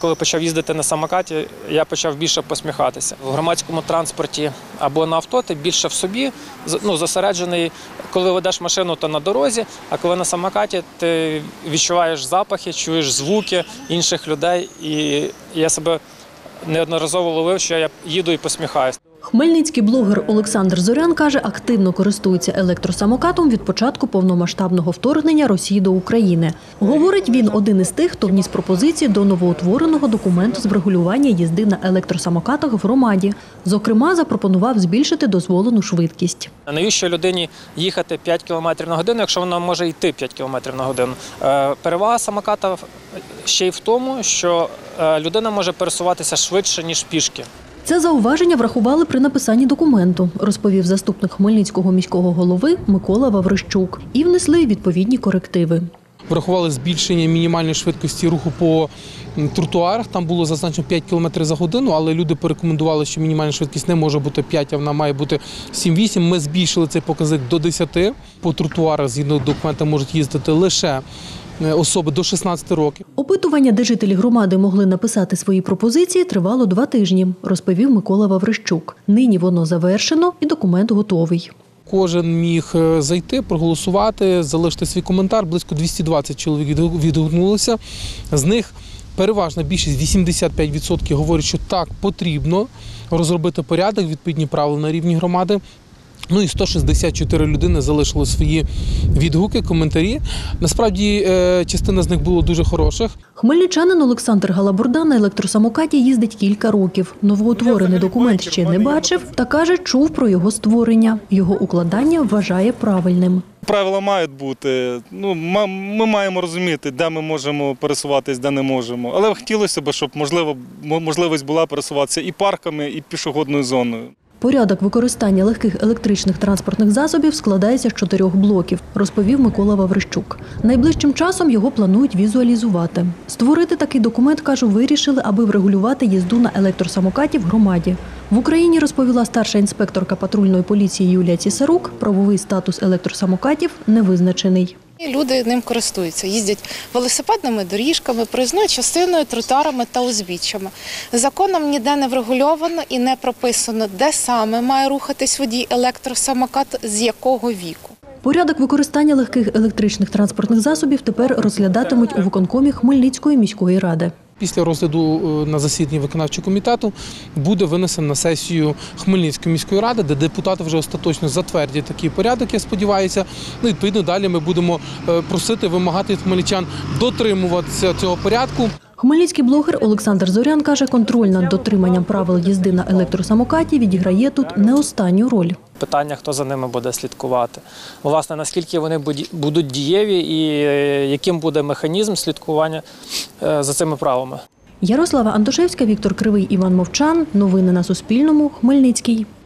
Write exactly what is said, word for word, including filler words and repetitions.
коли почав їздити на самокаті, я почав більше посміхатися. В громадському транспорті або на авто ти більше в собі, ну, зосереджений. Коли ведеш машину, то на дорозі, а коли на самокаті, ти відчуваєш запахи, чуєш звуки інших людей. І я себе неодноразово ловив, що я їду і посміхаюся. Хмельницький блогер Олександр Зорян каже, активно користується електросамокатом від початку повномасштабного вторгнення Росії до України. Говорить, він один із тих, хто вніс пропозиції до новоутвореного документу з врегулювання їзди на електросамокатах в громаді. Зокрема, запропонував збільшити дозволену швидкість. Навіщо людині їхати п'ять кілометрів на годину, якщо вона може йти п'ять кілометрів на годину? Перевага самоката ще й в тому, що людина може пересуватися швидше, ніж пішки. Це зауваження врахували при написанні документу, розповів заступник Хмельницького міського голови Микола Ваврищук. І внесли відповідні корективи. Врахували збільшення мінімальної швидкості руху по тротуарах. Там було зазначено п'ять кілометрів за годину, але люди порекомендували, що мінімальна швидкість не може бути п'ять, а вона має бути сім-вісім. Ми збільшили цей показник до десяти. По тротуарах, згідно документа, можуть їздити лише особи до шістнадцяти років. Опитування, де жителі громади могли написати свої пропозиції, тривало два тижні, розповів Микола Ваврищук. Нині воно завершено і документ готовий. Кожен міг зайти, проголосувати, залишити свій коментар. Близько двісті двадцять чоловік відгукнулося. З них переважна більшість, вісімдесят п'ять відсотків, говорять, що так, потрібно розробити порядок, відповідні правила на рівні громади. Ну і сто шістдесят чотири людини залишили свої відгуки, коментарі. Насправді, частина з них було дуже хороших. Хмельничанин Олександр Галабурда на електросамокаті їздить кілька років. Новоутворений документ ще не бачив та каже, чув про його створення. Його укладання вважає правильним. Правила мають бути. Ну, ми маємо розуміти, де ми можемо пересуватись, де не можемо. Але хотілося б, щоб можливо, можливість була пересуватися і парками, і пішохідною зоною. Порядок використання легких електричних транспортних засобів складається з чотирьох блоків, розповів Микола Ваврищук. Найближчим часом його планують візуалізувати. Створити такий документ, кажу, вирішили, аби врегулювати їзду на електросамокаті в громаді. В Україні, розповіла старша інспекторка патрульної поліції Юлія Цісарук, правовий статус електросамокатів не визначений. Люди ним користуються, їздять велосипедними доріжками, проїзною частиною, тротуарами та узбіччями. Законом ніде не врегульовано і не прописано, де саме має рухатись водій електросамокат, з якого віку. Порядок використання легких електричних транспортних засобів тепер розглядатимуть у виконкомі Хмельницької міської ради. Після розгляду на засіданні виконавчого комітету буде винесено на сесію Хмельницької міської ради, де депутати вже остаточно затвердять такий порядок, я сподіваюся. Ну, відповідно, далі ми будемо просити, вимагати від хмельничан дотримуватися цього порядку. Хмельницький блогер Олександр Зорян каже, контроль над дотриманням правил їзди на електросамокаті відіграє тут не останню роль. Питання, хто за ними буде слідкувати. Власне, наскільки вони будуть дієві і яким буде механізм слідкування за цими правилами. Ярослава Антошевська, Віктор Кривий, Іван Мовчан. Новини на Суспільному. Хмельницький.